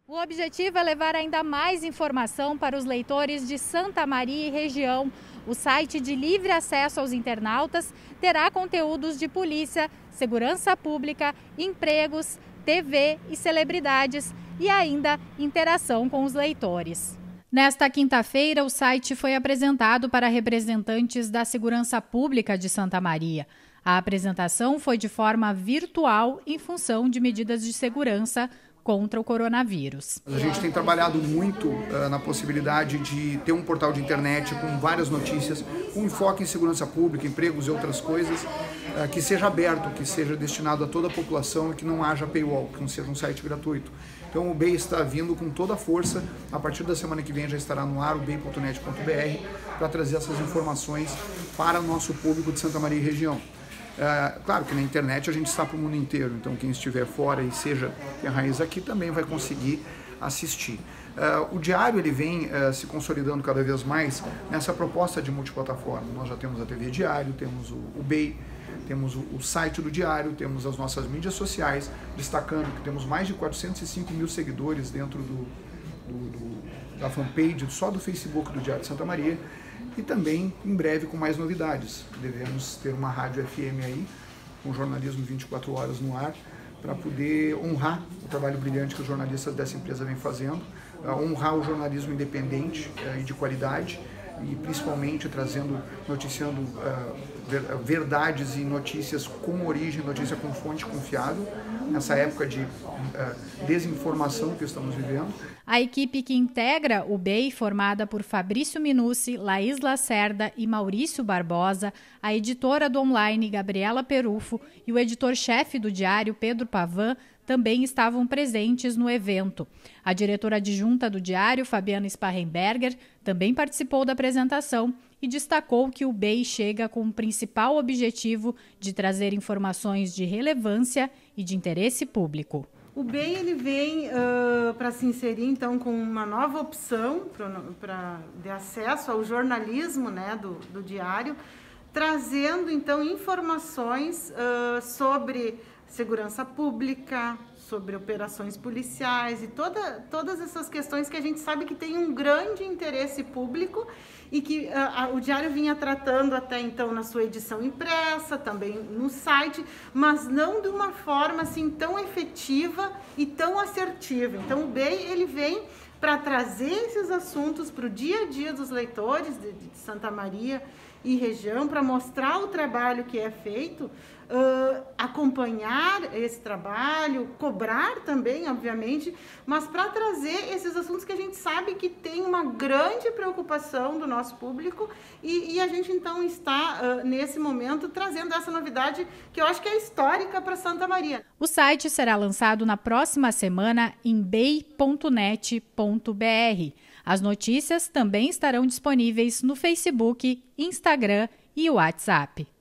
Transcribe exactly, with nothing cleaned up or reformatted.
O objetivo é levar ainda mais informação para os leitores de Santa Maria e região. O site de livre acesso aos internautas terá conteúdos de polícia, segurança pública, empregos, T V e celebridades e ainda interação com os leitores. Nesta quinta-feira, o site foi apresentado para representantes da segurança pública de Santa Maria. A apresentação foi de forma virtual em função de medidas de segurança contra o coronavírus. A gente tem trabalhado muito uh, na possibilidade de ter um portal de internet com várias notícias, com enfoque em segurança pública, empregos e outras coisas, uh, que seja aberto, que seja destinado a toda a população e que não haja paywall, que não seja um site gratuito. Então o B E I está vindo com toda a força, a partir da semana que vem já estará no ar o b e i ponto net ponto b r para trazer essas informações para o nosso público de Santa Maria e região. É, claro que na internet a gente está para o mundo inteiro, então quem estiver fora e seja tem a raiz aqui também vai conseguir assistir. É, o Diário ele vem é, se consolidando cada vez mais nessa proposta de multiplataforma. Nós já temos a T V Diário, temos o, o B E I, temos o, o site do Diário, temos as nossas mídias sociais, destacando que temos mais de quatrocentos e cinco mil seguidores dentro do, do, do, da fanpage só do Facebook do Diário de Santa Maria. E também, em breve, com mais novidades. Devemos ter uma rádio F M aí, com jornalismo vinte e quatro horas no ar, para poder honrar o trabalho brilhante que os jornalistas dessa empresa vêm fazendo, honrar o jornalismo independente e de qualidade, e principalmente trazendo, noticiando uh, verdades e notícias com origem, notícia com fonte confiável, nessa época de uh, desinformação que estamos vivendo. A equipe que integra o B E I, formada por Fabrício Minucci, Laís Lacerda e Maurício Barbosa, a editora do online Gabriela Perufo e o editor-chefe do Diário, Pedro Pavan, também estavam presentes no evento. A diretora adjunta do Diário, Fabiana Sparrenberger, também participou da apresentação e destacou que o B E I chega com o principal objetivo de trazer informações de relevância e de interesse público. O B E I ele vem uh, para se inserir então com uma nova opção para de acesso ao jornalismo, né, do, do Diário, trazendo então informações uh, sobre segurança pública, sobre operações policiais e toda, todas essas questões que a gente sabe que tem um grande interesse público e que uh, o Diário vinha tratando até então na sua edição impressa, também no site, mas não de uma forma assim tão efetiva e tão assertiva. Então o B E I ele vem para trazer esses assuntos para o dia a dia dos leitores de, de Santa Maria e região, para mostrar o trabalho que é feito, uh, acompanhar esse trabalho, cobrar também, obviamente, mas para trazer esses assuntos que a gente sabe que tem uma grande preocupação do nosso público e, e a gente então está, uh, nesse momento, trazendo essa novidade que eu acho que é histórica para Santa Maria. O site será lançado na próxima semana em b e i ponto net ponto b r. As notícias também estarão disponíveis no Facebook, Instagram e WhatsApp.